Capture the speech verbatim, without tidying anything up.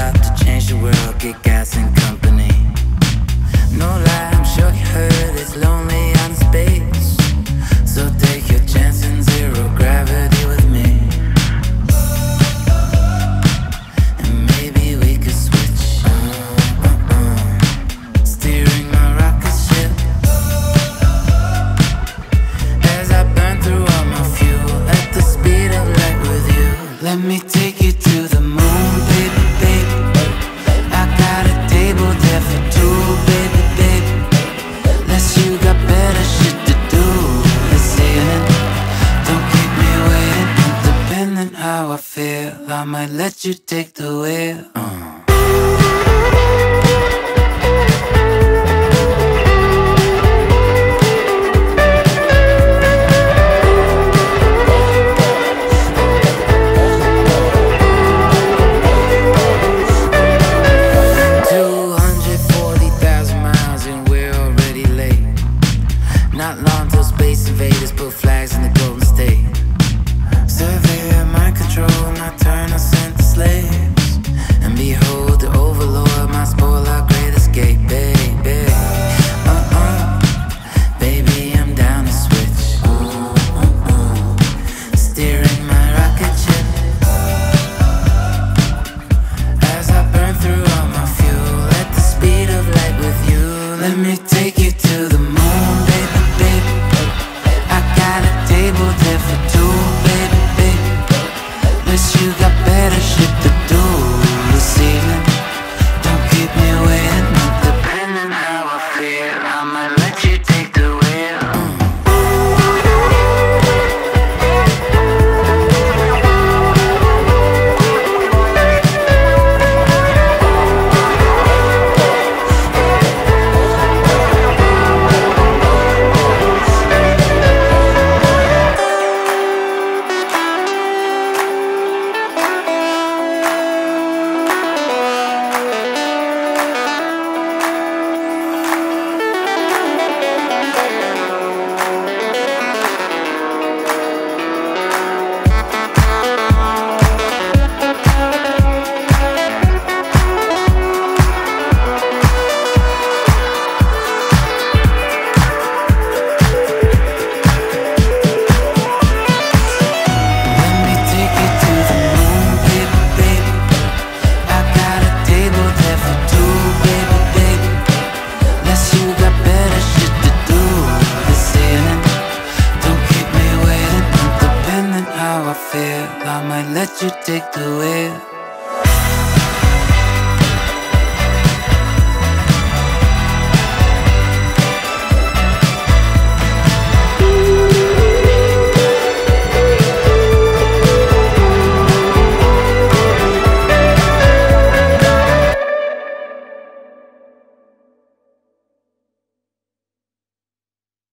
about to change the world, get gas and company. No lie, I'm sure you heard it's lonely on space. So take your chance in zero gravity with me. And maybe we could switch uh, uh, uh, steering my rocket ship as I burn through all my fuel at the speed of light with you. Let me take you to the moon, baby, baby. I got a table there for two, baby, baby. Unless you got better shit to do this evening, don't keep me waiting. Depending how I feel, I might let you take the wheel. uh. Not long till space invaders put flags in the Golden State. Surveyor, mind control, my turn us into slaves. And behold the overlord, my spoiler, great escape, baby. Uh-uh, baby, I'm down to switch. Ooh, ooh, ooh. Steering my rocket ship as I burn through all my fuel at the speed of light with you. Let me take you to the moon, baby. You got better shit to do this evening, don't keep me waiting. Depending how I feel, I might let you take the wheel. I might let you take the wheel.